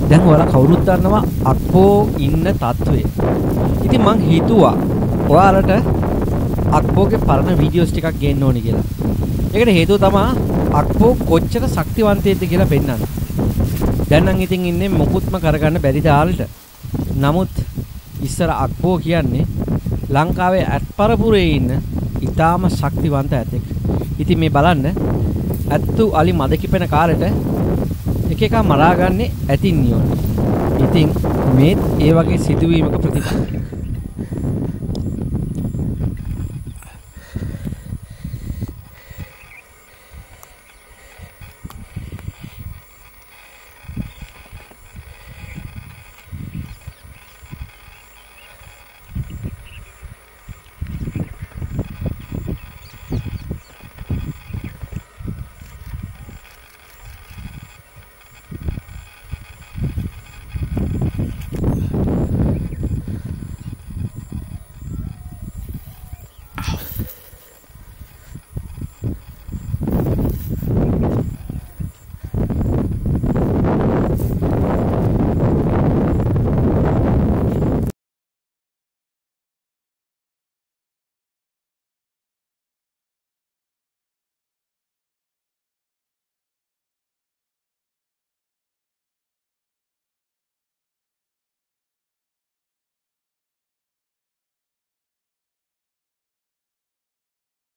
දැන් ඔයාලා කවුරුත් දන්නවා අක්බෝ ඉන්න තත්ත්වය. ඉතින් මං හිතුවා ඔයාලට අක්බෝගේ පරණ වීඩියෝස් ටිකක් ගේන්න ඕනි කියලා. ඒකට හේතුව තමයි අක්බෝ කොච්චර ශක්තිවන්තයෙක්ද කියලා පෙන්වන්න. දැන් නම් ඉතින් ඉන්නේ මොකුත්ම කරගන්න බැරි තාලෙට. නමුත් ඉස්සර අක්බෝ කියන්නේ ලංකාවේ ඇත්පරපුරේ ඉන්න ඊටාම ශක්තිවන්ත ඇතෙක්. ඉතින් මේ බලන්න ඇත්තු අලි මද කිපෙන කාලෙට එක එක මරාගන්නේ ඇතින් නියොන. ඉතින් මේ ඒ වගේ සිදුවීමක ප්‍රතිඵලයක්.